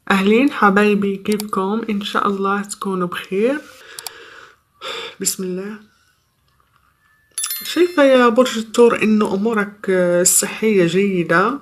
أهلين حبايبي، كيفكم؟ إن شاء الله تكونوا بخير. بسم الله. شايفة يا برج الثور إنه أمورك الصحية جيدة.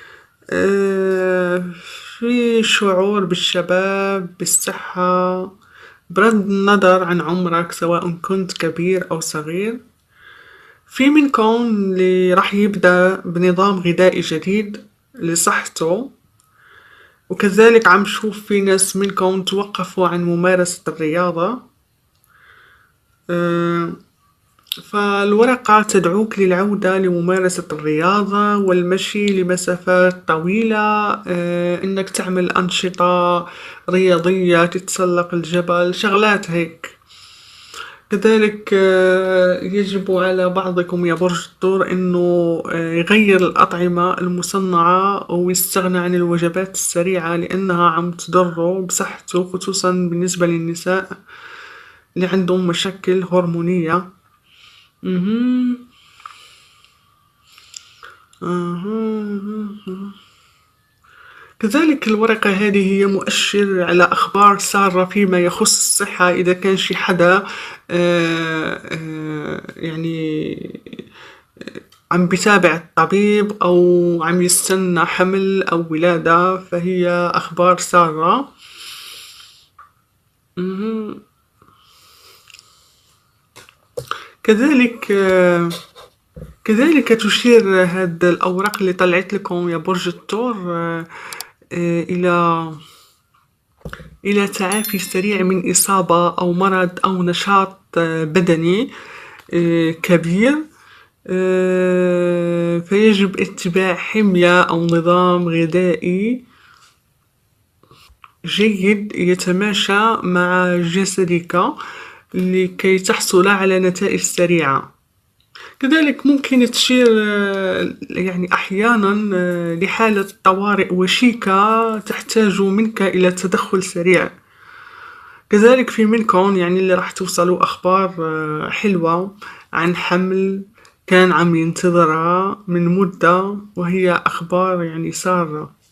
آه، في شعور بالشباب بالصحة بغض النظر عن عمرك، سواء كنت كبير أو صغير. في منكم اللي راح يبدأ بنظام غذائي جديد لصحته، وكذلك عم شوف في ناس منكم توقفوا عن ممارسة الرياضة. آه، فالورقة تدعوك للعودة لممارسة الرياضة والمشي لمسافات طويلة، إنك تعمل أنشطة رياضية، تتسلق الجبل، شغلات هيك. كذلك يجب على بعضكم يا برج الثور إنه يغير الأطعمة المصنعة ويستغنى عن الوجبات السريعة، لأنها عم تضره بصحته، خصوصا بالنسبة للنساء اللي عندهم مشاكل هرمونية. مهم. كذلك الورقة هذه هي مؤشر على أخبار سارة فيما يخص الصحة. إذا كان شي حدا يعني عم بيتابع الطبيب أو عم يستنى حمل أو ولادة، فهي أخبار سارة. مهم. كذلك كذلك تشير هذه الأوراق اللي طلعت لكم يا برج الثور إلى تعافي سريع من إصابة أو مرض أو نشاط بدني كبير. فيجب اتباع حمية أو نظام غذائي جيد يتماشى مع جسدك لكي تحصل على نتائج سريعة. كذلك ممكن تشير يعني أحيانا لحالة طوارئ وشيكة تحتاج منك إلى تدخل سريع. كذلك في منكم يعني اللي راح توصلوا أخبار حلوة عن حمل كان عم ينتظرها من مدة، وهي أخبار يعني سارة.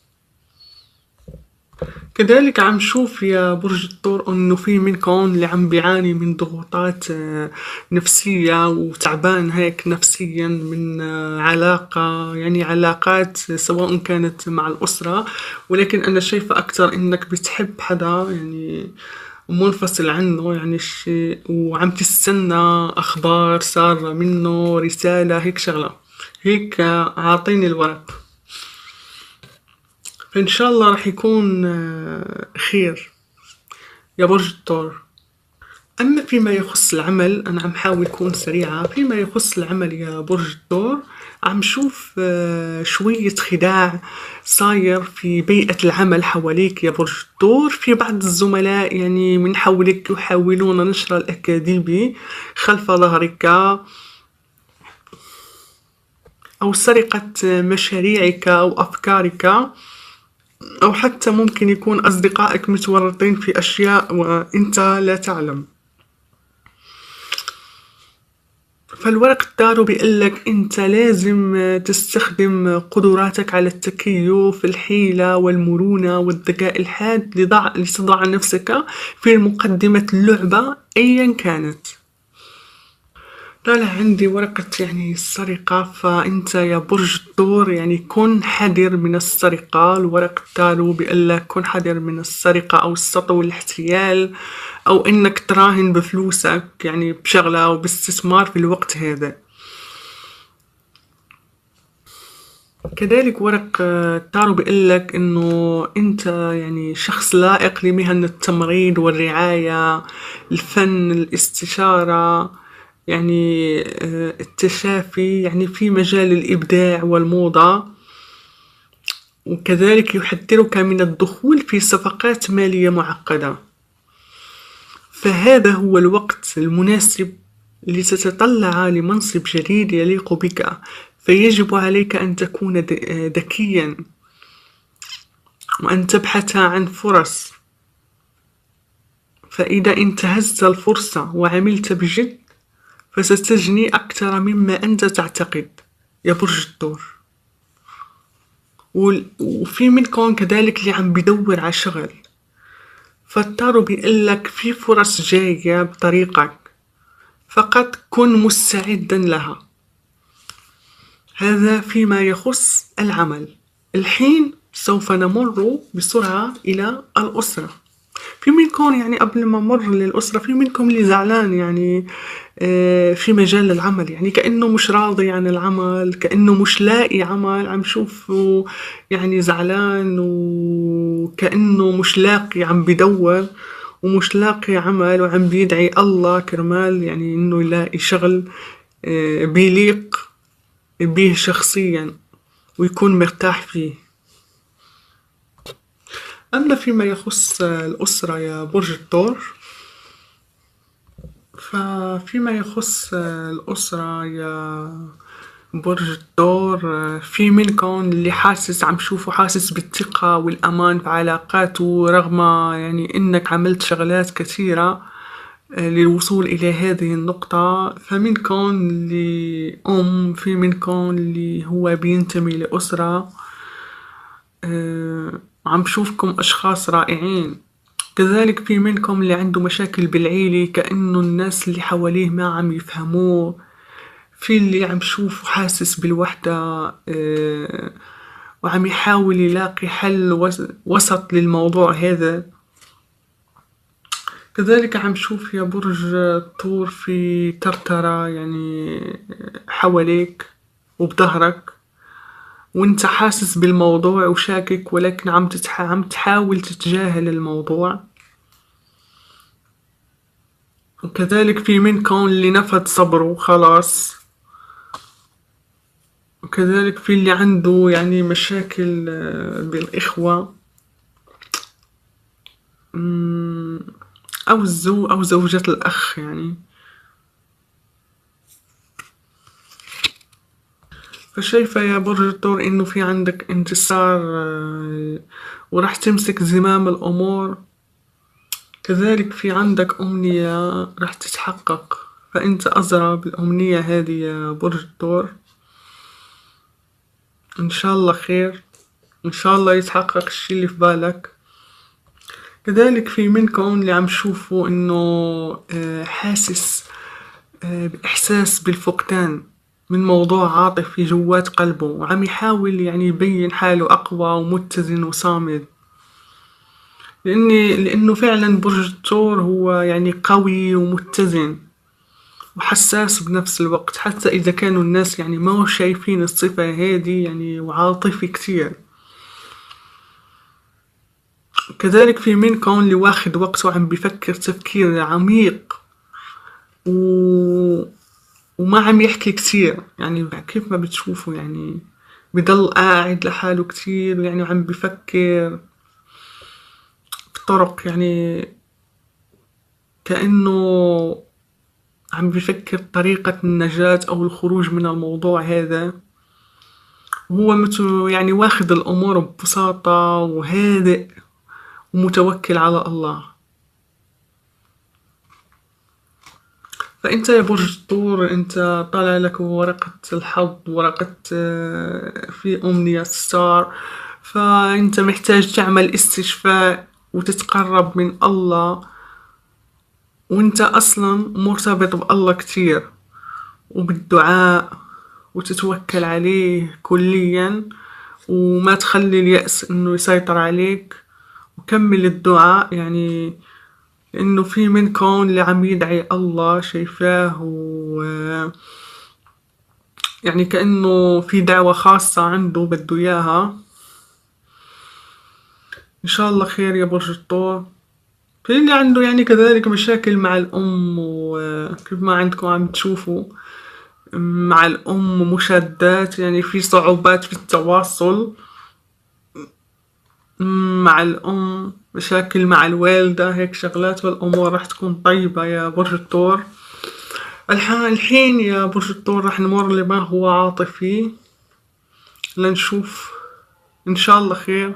كذلك عم شوف يا برج الثور انه في منكم اللي عم بيعاني من ضغوطات نفسية وتعبان هيك نفسيا من علاقة، يعني علاقات سواء كانت مع الأسرة، ولكن أنا شايفة أكتر إنك بتحب حدا يعني منفصل عنه، يعني الشيء وعم تستنى أخبار سارة منه، رسالة هيك شغلة هيك. عاطيني الورق، فإن شاء الله راح يكون خير يا برج الثور. أما فيما يخص العمل، أنا عم حاول أكون سريعة. فيما يخص العمل يا برج الثور، عم شوف شوية خداع صاير في بيئة العمل حواليك يا برج الثور. في بعض الزملاء يعني من حولك يحاولون نشر الأكاذيب خلف ظهرك أو سرقة مشاريعك أو أفكارك، أو حتى ممكن يكون أصدقائك متورطين في أشياء وأنت لا تعلم. فالورق التارو بيقلك أنت لازم تستخدم قدراتك على التكيف، الحيلة والمرونة والذكاء الحاد لتضع نفسك في مقدمة اللعبة أيا كانت. طالع عندي ورقة يعني السرقة، فأنت يا برج الثور يعني كن حذر من السرقة. الورق التالو بيقلك كن حذر من السرقة أو السطو والاحتيال، أو إنك تراهن بفلوسك يعني بشغلة أو باستثمار في الوقت هذا. كذلك ورق التارو بيقلك إنه أنت يعني شخص لائق لمهن التمريض والرعاية، الفن، الاستشارة، يعني التشافي، يعني في مجال الإبداع والموضة. وكذلك يحذرك من الدخول في صفقات مالية معقدة. فهذا هو الوقت المناسب لتتطلع لمنصب جديد يليق بك، فيجب عليك أن تكون ذكيا وأن تبحث عن فرص. فإذا انتهزت الفرصة وعملت بجد فستجني أكثر مما أنت تعتقد يا برج الثور. وفي منكم كذلك اللي عم بيدور على شغل، فالتارو بيقلك في فرص جاية بطريقك، فقط كن مستعدا لها. هذا فيما يخص العمل. الحين سوف نمر بسرعة إلى الأسرة. في منكم يعني قبل ما نمر للأسرة، في منكم اللي زعلان يعني في مجال العمل، يعني كأنه مش راضي عن العمل، كأنه مش لاقي عمل، عم شوفه يعني زعلان وكأنه مش لاقي، عم بدور ومش لاقي عمل، وعم بيدعي الله كرمال يعني انه يلاقي شغل بيليق به شخصيا ويكون مرتاح فيه. أما فيما يخص الأسرة يا برج الثور، ففيما يخص الأسرة يا برج الثور، في منكم اللي حاسس، عم شوفه حاسس بالثقة والأمان في علاقاته، رغم يعني إنك عملت شغلات كثيرة للوصول إلى هذه النقطة. فمنكم اللي في منكم اللي هو بينتمي لأسرة، عم شوفكم أشخاص رائعين. كذلك في منكم اللي عنده مشاكل بالعيلة، كأنه الناس اللي حواليه ما عم يفهموه. في اللي عم شوفه حاسس بالوحدة، وعم يحاول يلاقي حل وسط للموضوع هذا. كذلك عم شوف يا برج الثور في ترترة يعني حواليك وبظهرك، وانت حاسس بالموضوع وشاكك، ولكن عم تحاول تتجاهل الموضوع. وكذلك في منكم اللي نفد صبره خلاص. وكذلك في اللي عنده يعني مشاكل بالإخوة، أو زوجة الأخ يعني. فشايفة يا برج الثور إنه في عندك انتصار، وراح تمسك زمام الأمور. كذلك في عندك أمنية راح تتحقق، فأنت أزرى بالأمنية هذه يا برج الثور. إن شاء الله خير، إن شاء الله يتحقق الشي اللي في بالك. كذلك في منكم اللي عم شوفوا إنه حاسس بإحساس بالفقدان من موضوع عاطفي جوات قلبه، وعم يحاول يعني يبين حاله أقوى ومتزن وصامد. لأنه فعلا برج الثور هو يعني قوي ومتزن وحساس بنفس الوقت، حتى إذا كانوا الناس يعني ما هو شايفين الصفة هذه يعني، وعاطفي كتير. كذلك في منكم اللي واخد وقته وعم بيفكر تفكير عميق و... وما عم يحكي كتير، يعني كيف ما بتشوفوا يعني بضل قاعد لحاله كتير، يعني وعم بفكر بطرق يعني كأنه عم بفكر طريقة النجاة أو الخروج من الموضوع هذا. وهو يعني واخد الأمور ببساطة وهادئ ومتوكل على الله. فأنت يا برج الثور، أنت طالع لك ورقة الحظ، ورقة في أمنية ستار. فأنت محتاج تعمل استشفاء وتتقرب من الله، وأنت أصلا مرتبط بالله كتير وبالدعاء، وتتوكل عليه كليا، وما تخلي اليأس إنه يسيطر عليك، وكمل الدعاء يعني. لأنه في منكم اللي عم يدعي الله شايفاه، يعني كأنه في دعوة خاصة عنده بده إياها. إن شاء الله خير يا برج الثور. في اللي عنده يعني كذلك مشاكل مع الأم، وكيف ما عندكم عم تشوفوا مع الأم مشادات، يعني في صعوبات في التواصل مع الأم، مشاكل مع الوالدة، هيك شغلات، والأمور راح تكون طيبة يا برج الثور. الحين يا برج الثور راح نمر لما هو عاطفي، لنشوف إن شاء الله خير.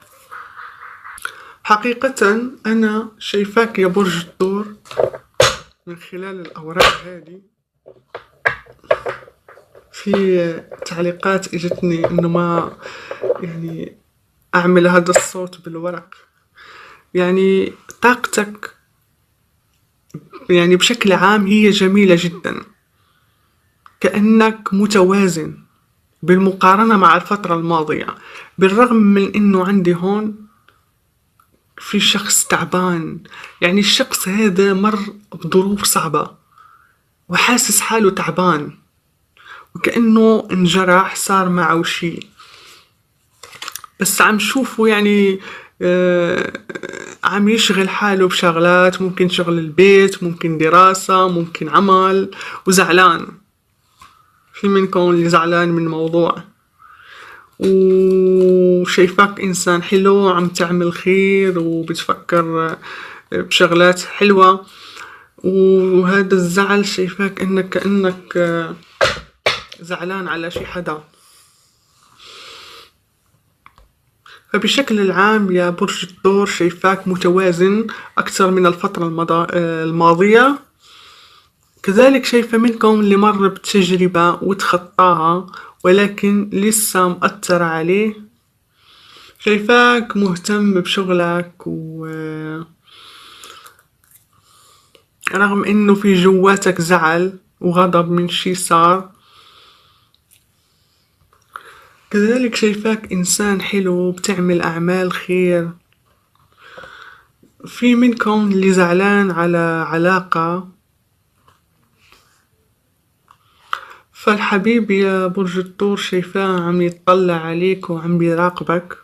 حقيقة أنا شايفاك يا برج الثور من خلال الأوراق هذه، في تعليقات اجتني انه يعني أعمل هذا الصوت بالورق. يعني طاقتك يعني بشكل عام هي جميلة جدا، كأنك متوازن بالمقارنة مع الفترة الماضية. بالرغم من إنه عندي هون في شخص تعبان، يعني الشخص هذا مر بظروف صعبة وحاسس حاله تعبان، وكأنه انجرح صار معه شي. بس عم شوفه يعني عم يشغل حاله بشغلات، ممكن شغل البيت، ممكن دراسة، ممكن عمل، وزعلان. في منكم اللي زعلان من موضوع، وشايفاك إنسان حلو عم تعمل خير وبتفكر بشغلات حلوة، وهذا الزعل شايفاك إنك كأنك زعلان على شي حدا. فبشكل العام يا برج الثور شايفاك متوازن أكثر من الفترة الماضية. كذلك شايفة منكم اللي مر بتجربة وتخطاها ولكن لسه مأثرة عليه. شايفاك مهتم بشغلك، رغم انه في جواتك زعل وغضب من شي صار. كذلك شايفاك انسان حلو بتعمل اعمال خير. في منكم اللي زعلان على علاقة، فالحبيب يا برج الثور شايفاه عم يتطلع عليك وعم يراقبك،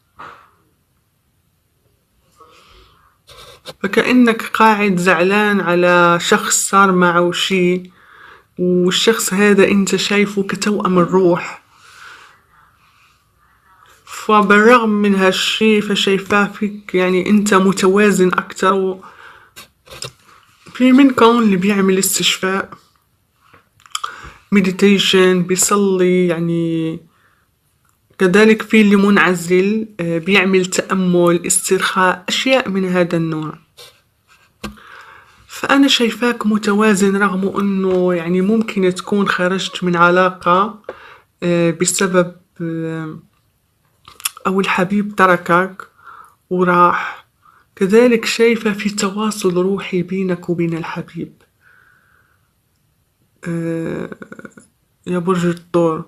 فكأنك قاعد زعلان على شخص صار معه شي، والشخص هذا انت شايفه كتوأم الروح. فبالرغم من هالشي فشايفاه فيك يعني انت متوازن اكتر. في منكم اللي بيعمل استشفاء، مديتيشن، بيصلي يعني. كذلك في اللي منعزل بيعمل تأمل، استرخاء، أشياء من هذا النوع. فأنا شايفاك متوازن، رغم أنه يعني ممكن تكون خرجت من علاقة بسبب أو الحبيب تركك وراح. كذلك شايفة في تواصل روحي بينك وبين الحبيب يا برج الثور.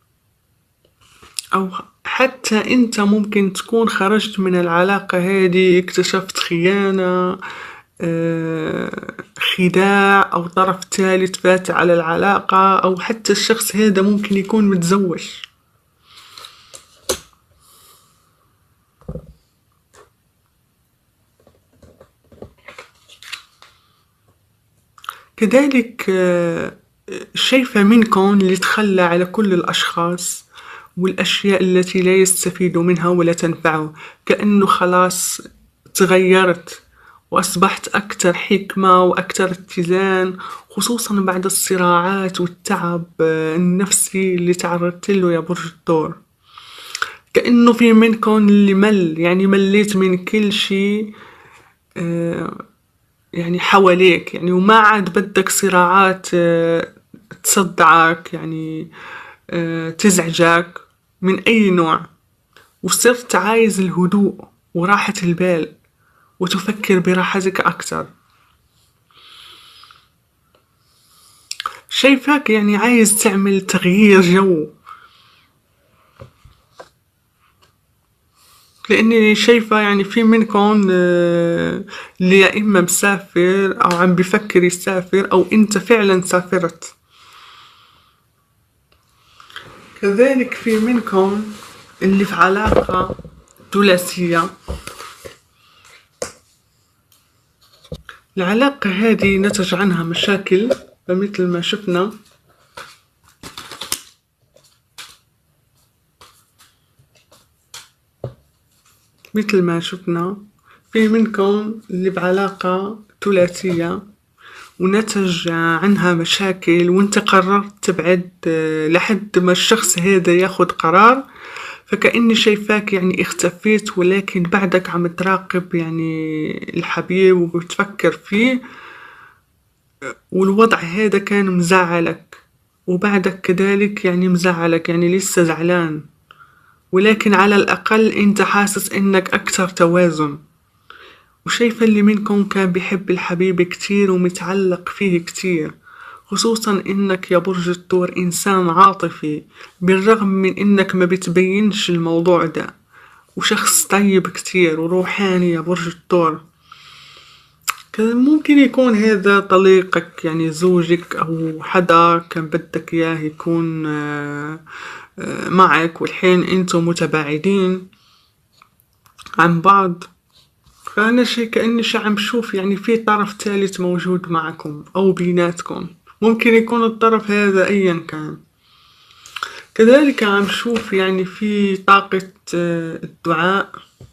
أو حتى أنت ممكن تكون خرجت من العلاقة هذه، اكتشفت خيانة، خداع، أو طرف ثالث فات على العلاقة، أو حتى الشخص هذا ممكن يكون متزوج. كذلك شايفة منكم اللي تخلى على كل الأشخاص والأشياء التي لا يستفيد منها ولا تنفعه، كأنه خلاص تغيرت وأصبحت أكثر حكمة وأكثر اتزان، خصوصا بعد الصراعات والتعب النفسي اللي تعرضت له يا برج الثور. كأنه في منكم اللي يعني مليت من كل شيء يعني حواليك، يعني وما عاد بدك صراعات تصدعك، يعني تزعجك من أي نوع، وصرت عايز الهدوء وراحة البال وتفكر براحتك أكثر. شايفاك يعني عايز تعمل تغيير جو، لأني شايفة يعني في منكم اللي يا إما مسافر أو عم بفكر يسافر، أو أنت فعلا سافرت. كذلك في منكم اللي في علاقة ثلاثية. العلاقة هذه نتج عنها مشاكل، فمثل ما شفنا في منكم اللي بعلاقة ثلاثية ونتج عنها مشاكل، وانت قررت تبعد لحد ما الشخص هذا ياخد قرار. فكأني شايفاك يعني اختفيت، ولكن بعدك عم تراقب يعني الحبيب وبتفكر فيه، والوضع هذا كان مزعلك، وبعدك كذلك يعني مزعلك، يعني لسه زعلان ولكن على الأقل أنت حاسس إنك أكثر توازن. وشايفة اللي منكم كان بيحب الحبيب كتير ومتعلق فيه كتير، خصوصا إنك يا برج الثور إنسان عاطفي بالرغم من إنك ما بتبينش الموضوع ده، وشخص طيب كتير وروحاني يا برج الثور. كان ممكن يكون هذا طليقك يعني زوجك أو حدا كان بدك إياه يكون معك، والحين انتم متباعدين عن بعض. فأنا كأني عم شوف يعني في طرف ثالث موجود معكم أو بيناتكم، ممكن يكون الطرف هذا أيا كان. كذلك عم شوف يعني في طاقة الدعاء،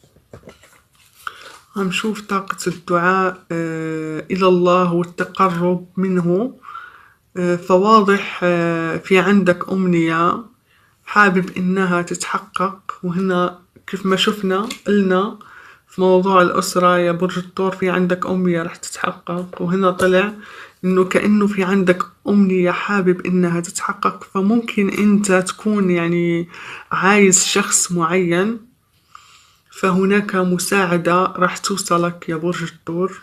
عم شوف طاقة الدعاء إلى الله والتقرب منه. فواضح في عندك أمنية حابب إنها تتحقق، وهنا كيف ما شفنا قلنا في موضوع الأسرة يا برج الثور في عندك أمنية رح تتحقق، وهنا طلع إنه كأنه في عندك أمنية حابب إنها تتحقق. فممكن أنت تكون يعني عايز شخص معين، فهناك مساعدة راح توصلك يا برج الثور،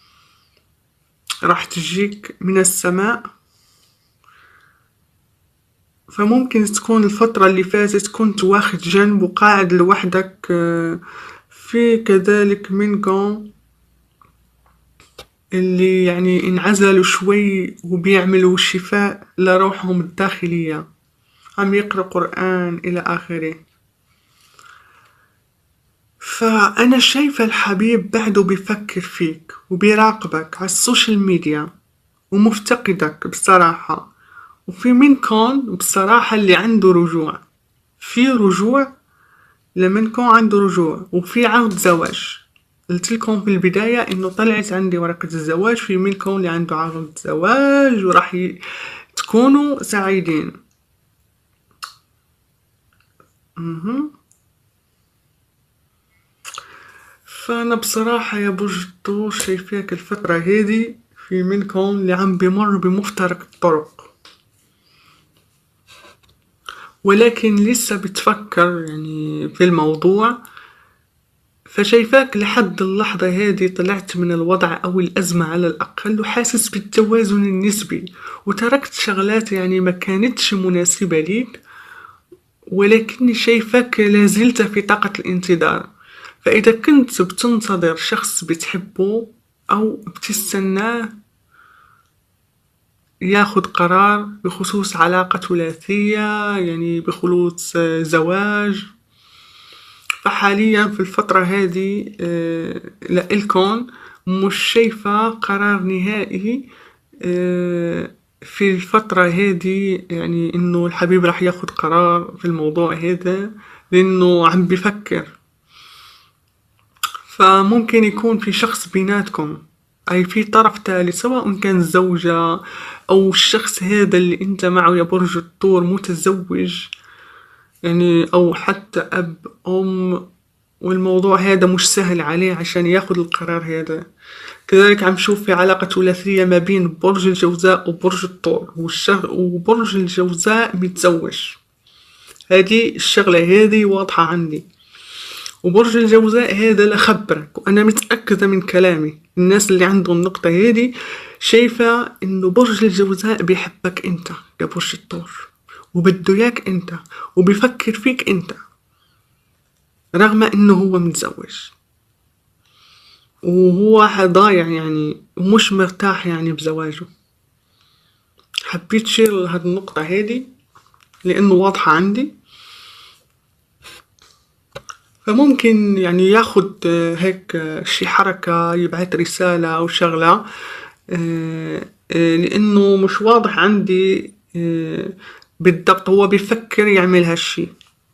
راح تجيك من السماء. فممكن تكون الفترة اللي فاتت كنت واخد جنب وقاعد لوحدك. في كذلك منكم اللي يعني انعزلوا شوي وبيعملوا شفاء لروحهم الداخلية، عم يقرأ قرآن إلى آخره. فأنا شايفة الحبيب بعده بيفكر فيك وبيراقبك على السوشيال ميديا ومفتقدك بصراحة. وفي منكم بصراحة اللي عنده رجوع، في رجوع لمنكم عنده رجوع، وفي عقد زواج. قلت لكم في البداية انه طلعت عندي ورقة الزواج، في منكم اللي عنده عقد زواج وراح تكونوا سعيدين. فأنا بصراحة يا برج الثور شايفاك الفترة هذي في منكم اللي عم بمر بمفترق الطرق، ولكن لسه بتفكر يعني في الموضوع. فشايفاك لحد اللحظة هذه طلعت من الوضع أو الأزمة على الأقل، وحاسس بالتوازن النسبي، وتركت شغلات يعني ما كانتش مناسبة ليك، ولكني شايفاك لازلت في طاقة الانتظار. فإذا كنت بتنتظر شخص بتحبه أو بتستناه ياخد قرار بخصوص علاقة ثلاثية يعني بخصوص زواج، فحاليا في الفترة هذه لإلكم مش شايفة قرار نهائي في الفترة هذه، يعني إنه الحبيب راح ياخد قرار في الموضوع هذا لأنه عم بفكر. فممكن يكون في شخص بيناتكم، أي في طرف ثالث، سواء كان زوجة أو الشخص هذا اللي أنت معه يا برج الثور متزوج يعني، أو حتى أب أم، والموضوع هذا مش سهل عليه عشان ياخد القرار هذا. كذلك عم شوف في علاقة ثلاثية ما بين برج الجوزاء وبرج الثور، وبرج الجوزاء متزوج. هذه الشغلة هذه واضحة عندي. وبرج الجوزاء هذا لخبرك، وأنا متأكدة من كلامي الناس اللي عندهم النقطة هذه شايفة إنه برج الجوزاء بيحبك أنت يا برج الثور، وبده إياك أنت، وبيفكر فيك أنت رغم إنه هو متزوج، وهو ضايع يعني ومش مرتاح يعني بزواجه. حبيت شير هاد النقطة هذه لأنه واضحة عندي. فممكن يعني ياخد هيك شي حركة، يبعث رسالة أو شغلة، لأنه مش واضح عندي بالضبط هو بيفكر يعمل هالشي.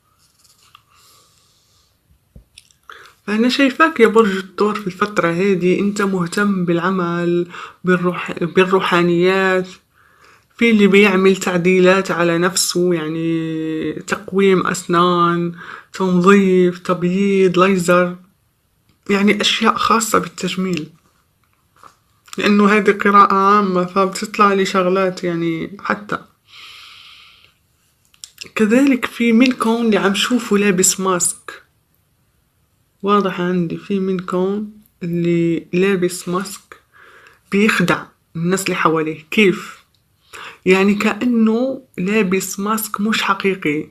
فأنا شايفاك يا برج الثور في الفترة هذه أنت مهتم بالعمل، بالروحانيات. في اللي بيعمل تعديلات على نفسه يعني تقويم أسنان، تنظيف، تبييض، ليزر، يعني أشياء خاصة بالتجميل، لأنه هذه قراءة عامة فبتطلع لي شغلات يعني. حتى كذلك في منكم اللي عم شوفه لابس ماسك، واضح عندي في منكم اللي لابس ماسك بيخدع الناس اللي حواليه. كيف؟ يعني كأنه لابس ماسك مش حقيقي.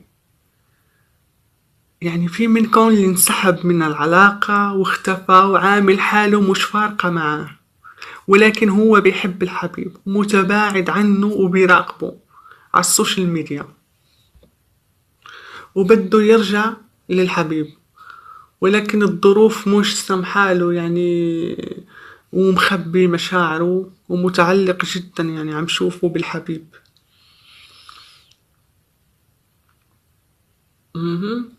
يعني في منكم اللي انسحب من العلاقة واختفى وعامل حاله مش فارقة معاه، ولكن هو بيحب الحبيب، متباعد عنه وبيراقبه على السوشيال ميديا، وبده يرجع للحبيب، ولكن الظروف مش سمحاله يعني، ومخبي مشاعره ومتعلق جدا يعني عم شوفه بالحبيب. مهم.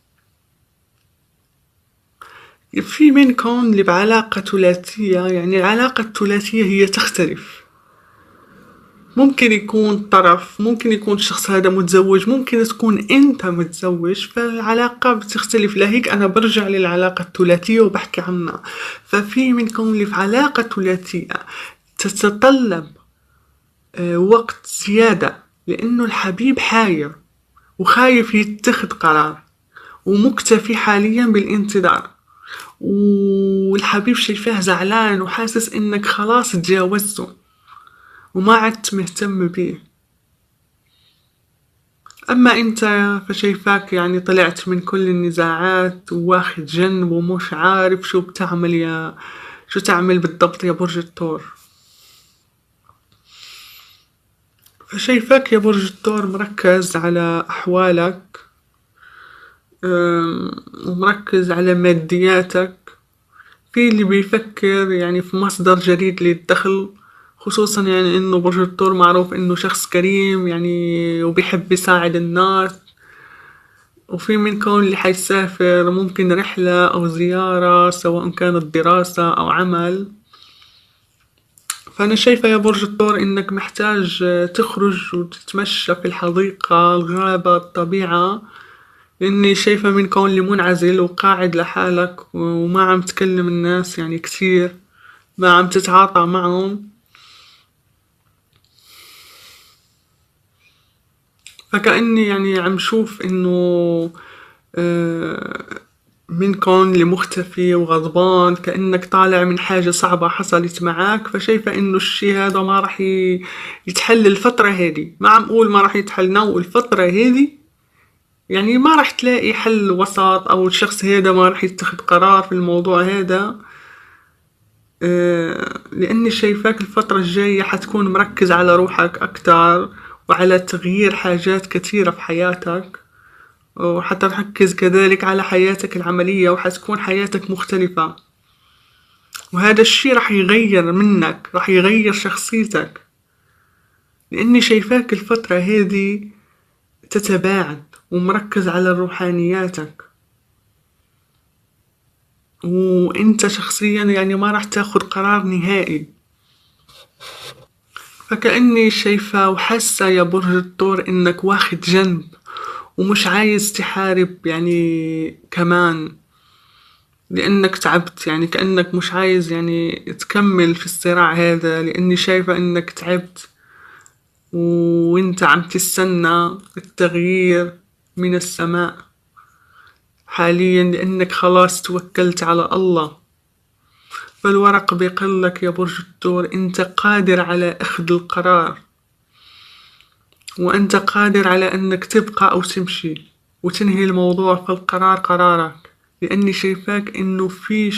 في منكم اللي بعلاقة ثلاثية، يعني العلاقة الثلاثية هي تختلف. ممكن يكون طرف، ممكن يكون الشخص هذا متزوج، ممكن تكون انت متزوج، فالعلاقة بتختلف. لهيك انا برجع للعلاقة الثلاثية وبحكي عنها. ففي منكم اللي في علاقة ثلاثية تتطلب وقت زيادة، لانه الحبيب حاير وخايف يتخذ قرار، ومكتفي حاليا بالانتظار، والحبيب شايفاه زعلان وحاسس انك خلاص تجاوزته وما عدت مهتم بيه. اما انت فشايفاك يعني طلعت من كل النزاعات واخد جنب ومش عارف شو بتعمل، شو تعمل بالضبط يا برج الثور. فشايفاك يا برج الثور مركز على احوالك، ومركز على مادياتك. في اللي بيفكر يعني في مصدر جديد للدخل، خصوصا يعني انه برج الثور معروف انه شخص كريم يعني وبيحب يساعد الناس. وفي منكم اللي حيسافر، ممكن رحلة او زيارة سواء كانت دراسة او عمل. فانا شايفة يا برج الثور انك محتاج تخرج وتتمشى في الحديقة، الغابة، الطبيعة، لاني شايفة منكم اللي منعزل وقاعد لحالك وما عم تكلم الناس يعني كتير، ما عم تتعاطى معهم. فكأني يعني عم شوف انه آه، منكم اللي مختفي وغضبان، كأنك طالع من حاجة صعبة حصلت معك. فشايفة انه الشي هذا ما راح يتحل الفترة هذه. ما عم اقول ما راح يتحل، نو الفترة هذه يعني ما راح تلاقي حل وسط، او الشخص هذا ما راح يتخذ قرار في الموضوع هذا. لاني شايفاك الفترة الجاية حتكون مركز على روحك اكتر، وعلى تغيير حاجات كثيرة في حياتك، وحتركز كذلك على حياتك العملية، وحتكون حياتك مختلفة. وهذا الشي راح يغير منك، راح يغير شخصيتك، لاني شايفاك الفترة هذه تتباعد ومركز على روحانياتك، وانت شخصيا يعني ما راح تاخد قرار نهائي. فكأني شايفة وحاسة يا برج الثور انك واخد جنب ومش عايز تحارب يعني كمان، لانك تعبت. يعني كأنك مش عايز يعني تكمل في الصراع هذا، لاني شايفة انك تعبت وانت عم تستنى التغيير من السماء حاليا، لانك خلاص توكلت على الله. فالورق بيقلك يا برج الثور انت قادر على اخذ القرار، وانت قادر على انك تبقى او تمشي وتنهي الموضوع. فالقرار قرارك، لاني شايفاك انه في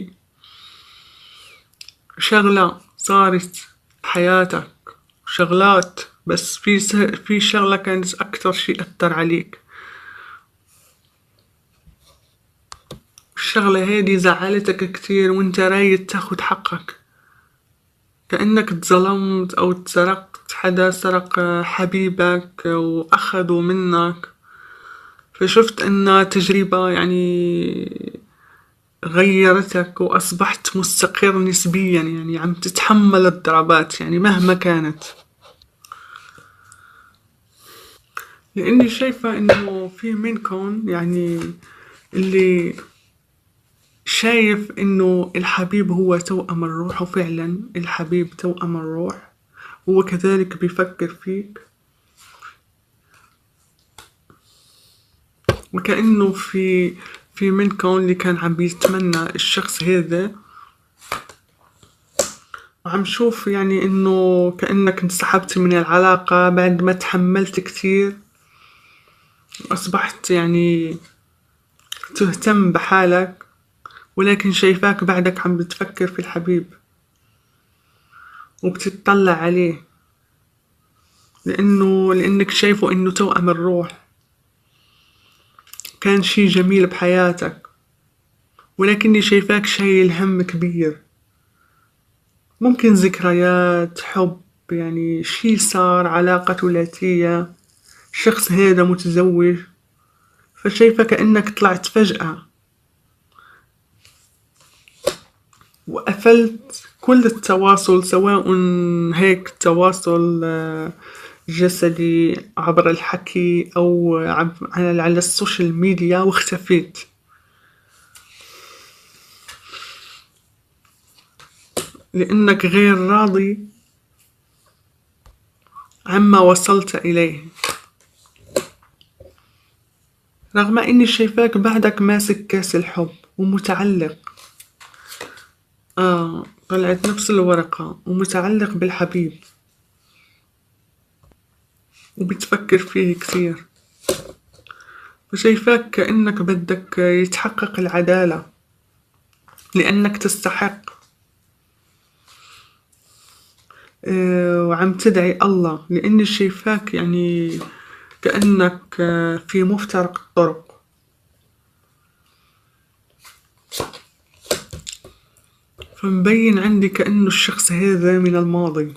شغلة صارت بحياتك، شغلات، بس في شغلة كانت اكتر شي اثر عليك. الشغلة هذه زعلتك كتير وانت رايد تاخد حقك، كأنك اتظلمت او اتسرقت، حدا سرق حبيبك واخذوا منك. فشفت انها تجربة يعني غيرتك واصبحت مستقر نسبيا، يعني عم تتحمل الضربات يعني مهما كانت. لاني شايفة انه في منكم يعني اللي شايف انه الحبيب هو توأم الروح، وفعلا الحبيب توأم الروح، هو كذلك بيفكر فيك. وكأنه في منكم اللي كان عم بيتمنى الشخص هذا، وعم شوف يعني إنه كأنك انسحبت من العلاقة بعد ما تحملت كتير، وأصبحت يعني تهتم بحالك، ولكن شايفاك بعدك عم بتفكر في الحبيب وبتتطلع عليه، لأنك شايفه إنه توأم الروح، كان شي جميل بحياتك، ولكني شايفاك شايل هم كبير. ممكن ذكريات حب، يعني شي صار، علاقة ثلاثية، الشخص هذا متزوج، فشايفة كأنك طلعت فجأة وقفلت كل التواصل، سواء هيك تواصل جسدي عبر الحكي أو على السوشيال ميديا، واختفيت لأنك غير راضي عما وصلت إليه، رغم إني شايفاك بعدك ماسك كاس الحب ومتعلق. طلعت نفس الورقة، ومتعلق بالحبيب وبتفكر فيه كثير، وشايفاك كأنك بدك يتحقق العدالة لأنك تستحق. وعم تدعي الله، لأني شايفاك يعني كأنك في مفترق الطرق، فمبين عندي كأنه الشخص هذا من الماضي،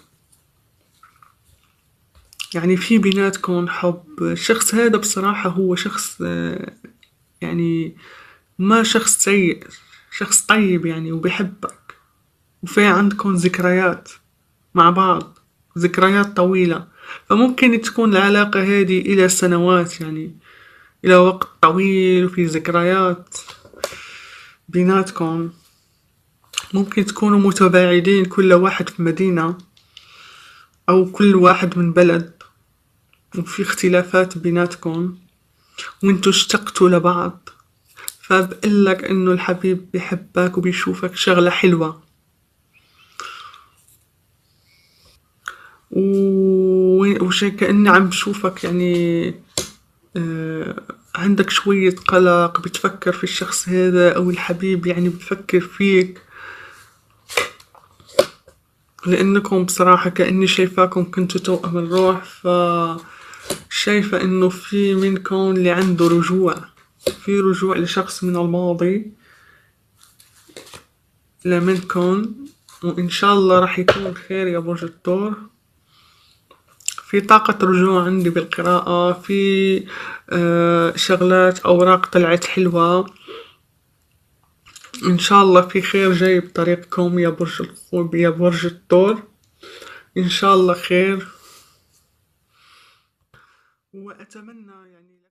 يعني في بيناتكم حب. الشخص هذا بصراحة هو شخص يعني ما شخص سيء، شخص طيب يعني، وبيحبك، وفي عندكم ذكريات مع بعض، ذكريات طويلة، فممكن تكون العلاقة هذه إلى سنوات، يعني إلى وقت طويل، وفي ذكريات بيناتكم. ممكن تكونوا متباعدين، كل واحد في مدينة أو كل واحد من بلد، وفي اختلافات بيناتكم، وانتوا اشتقتوا لبعض، فبقلك انه الحبيب بيحبك وبيشوفك شغلة حلوة، وشي كأني عم بشوفك يعني عندك شوية قلق، بتفكر في الشخص هذا أو الحبيب يعني بفكر فيك، لأنكم بصراحة كأني شايفاكم كنتوا توأم الروح. شايفة إنه في منكم اللي عنده رجوع، في رجوع لشخص من الماضي لمنكم، وإن شاء الله راح يكون خير يا برج الثور. في طاقة رجوع عندي بالقراءة، في شغلات أوراق طلعت حلوة، إن شاء الله في خير جاي بطريقكم يا برج الثور، يا برج الثور، إن شاء الله خير. وأتمنى يعني